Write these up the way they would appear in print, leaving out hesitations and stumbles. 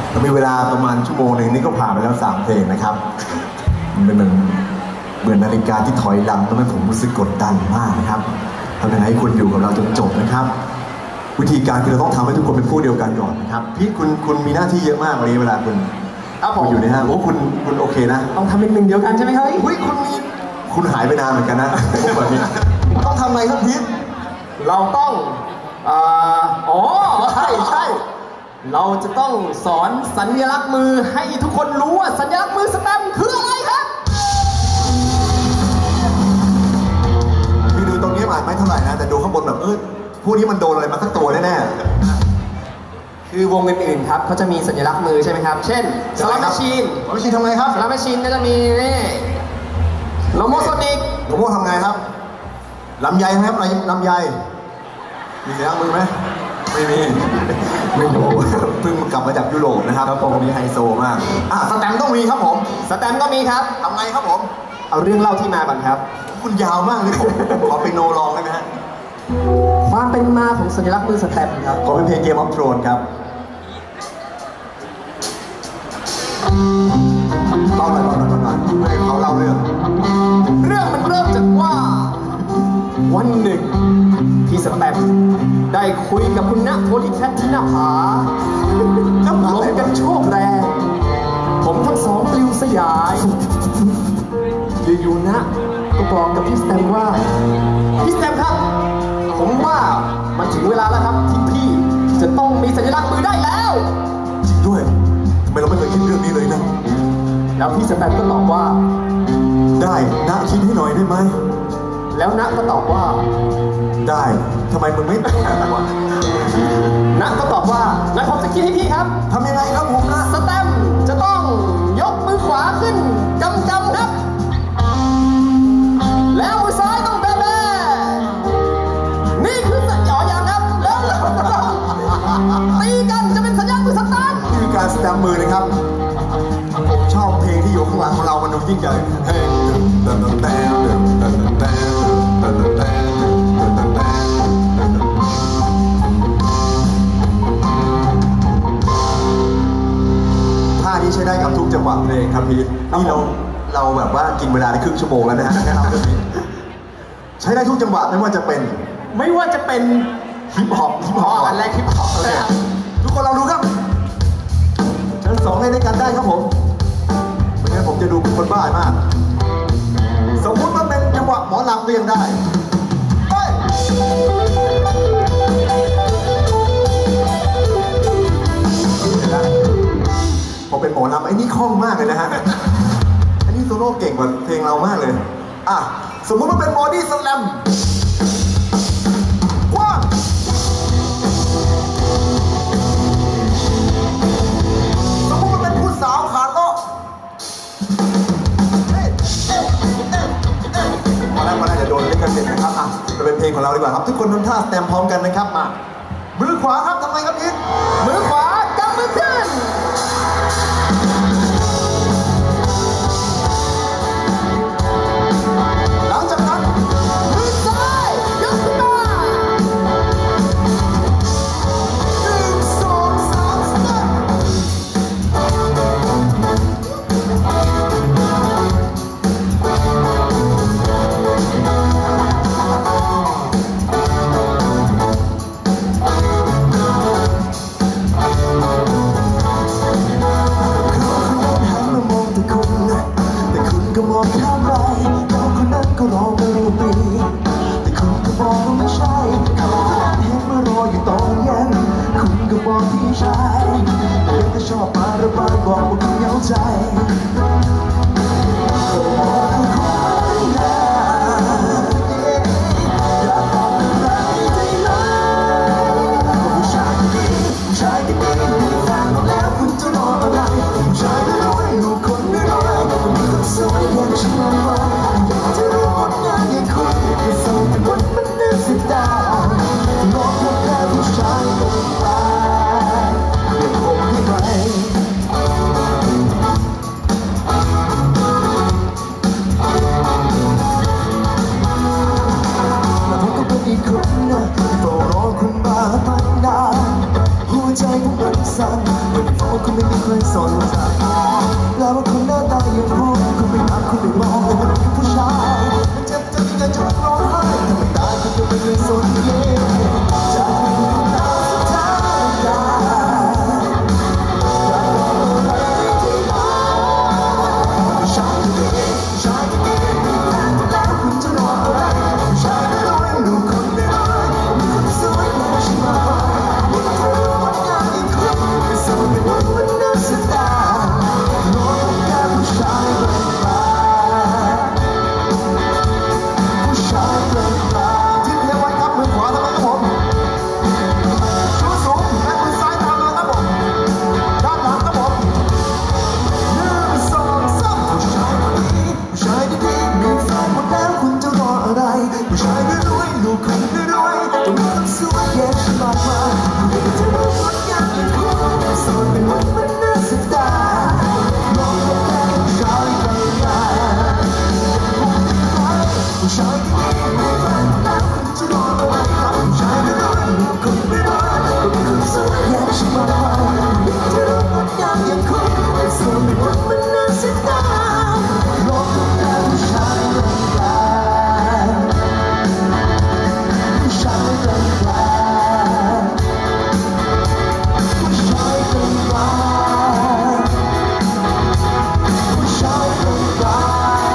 เรามีเวลาประมาณชั่วโมงหนึ่งนี่ก็ผ่านไปแล้ว3 เพลงนะครับมันเป็นเหมือนนาฬิกาที่ถอยหลังทำให้ผมรู้สึกกดดันมากนะครับทำยังไงให้คุณอยู่กับเราจนจบนะครับวิธีการคือเราต้องทำให้ทุกคนเป็นผู้เดียวกันก่อนนะครับพี่คุณมีหน้าที่เยอะมากวันนี้เวลาคุณอยู่ในห้างโอ้คุณโอเคนะต้องทำเป็นหนึ่งเดียวกันใช่ไหมครับคุณหายไปนานเหมือนกันนะพวกแบบนี้ต้องทำอะไรครับพีทเราต้องใช่เราจะต้องสอนสัญลักษณ์มือให้ทุกคนรู้ว่าสัญลักษณ์มือสแตมป์คืออะไรครับพี่ดูตรงนี้อ่านไม่เท่าไหร่นะแต่ดูข้างบนแบบพวกนี้มันโดนอะไรมาสักตัวแน่ๆคือวงอื่นๆครับเขาจะมีสัญลักษณ์มือใช่ไหมครับเช่นสลัมแมชชีนทำไงครับสลัมแมชชีนก็จะมีนี่โลโมโซนิกทำไงครับลำไยครับลำไยมีสัญลักษณ์มือไหมไม่รู้เพิ่งกลับมาจากยุโรปนะครับผมมีไฮโซมากสแตมป์ต้องมีครับผมสแตมป์ก็มีครับทำไงครับผมเอาเรื่องเล่าที่มาก่อนครับคุณยาวมากเลยผมขอไปโนลองได้ไหมฮะความเป็นมาของสัญลักษณ์มือสแตมป์ครับขอเป็นเพลงเกมออฟโทรนครับเล่าหน่อยให้เขาเล่าเรื่องมันเริ่มจากว่าวันหนึ่งพี่สแตมป์ได้คุยกับคุณณโพลิแคทที่หน้าผาลมกันโชกแรงผมทั้งสองปลิวสยายอยู่ๆนะก็บอกกับพี่สแตมป์ว่าพี่สแตมป์ครับผมว่ามันถึงเวลาแล้วครับที่พี่จะต้องมีสัญลักษณ์มือได้แล้วจริงด้วยทำไมเราไม่เคยคิดเรื่องนี้เลยนะแล้วพี่สแตมป์ก็ตอบว่าได้ณคิดให้หน่อยได้ไหมแล้วณก็ตอบว่าได้ทำไมมึงไม่แต่งงานวะณก็ตอบว่างั้นผมจะคิดให้พี่ครับทำยังไงครับผมนะสแตมป์จะต้องยกมือขวาขึ้นกำครับแล้วมือซ้ายต้องเบเบ้นี่คือสัญญาอย่างครับแล้วตีกันจะเป็นสัญญาณมือสแตมป์นี่คือการสแตมป์มือนะครับผมชอบเพลงที่อยู่ข้างหลังของเรามันดูยิ่งใหญ่ท่านี้ใช้ได้กับทุกจังหวะเพลงครับพี่นี่เราแบบว่ากินเวลาได้ครึ่งชั่วโมงแล้วนะฮะใช้ได้ทุกจังหวะไม่ว่าจะเป็นฮิปฮอปอันแรกฮิปฮอปทุกคนเราดูครับชั้น2ให้ได้กันได้ครับผมไม่งั้นผมจะดูคนบ้ามากสมมติว่าเป็นจังหวะหมอลำก็ยังได้พอเป็นหมอลำไอ้นี่คล่องมากเลยนะฮะอันนี้โซโล่เก่งกว่าเพลงเรามากเลยสมมติว่าเป็นบอดี้สแลมว้าสมมติว่าเป็นผู้สาวขาโต๊ะมาแล้วจะโดนเล่นกันเสร็จนะครับจะเป็นเพลงของเราดีกว่าครับทุกคนทำท่าสแตมพร้อมกันนะครับมามือขวาครับทำไงครับพี่มือขวากำมือขึ้นหลังจากนั้นมือซ้ายยกขึ้นมา 1 2 3 สแตมก็รอมารูปีแต่คุณก็บอกว่าไม่ใช่เขาเห็นมารออยู่ตอนเย็นคุณก็บอกพี่ชายแต่เด็กก็ชอบมาระบายบอกว่าคุณเหงาใจว่าคุณไม่มีใครสนใจแล้วว่าคนหน้าตาอย่างผมคุณไม่รักคุณไม่มองเลยมันเป็นผู้ชายมันเจ็บจะมีเงินจะร้องไห้ถ้าไม่ตายคุณจะไม่เคยสนใจจะให้คุณตายสุดท้ายได้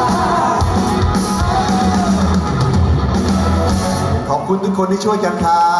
ขอบคุณทุกคนที่ช่วยกันครับ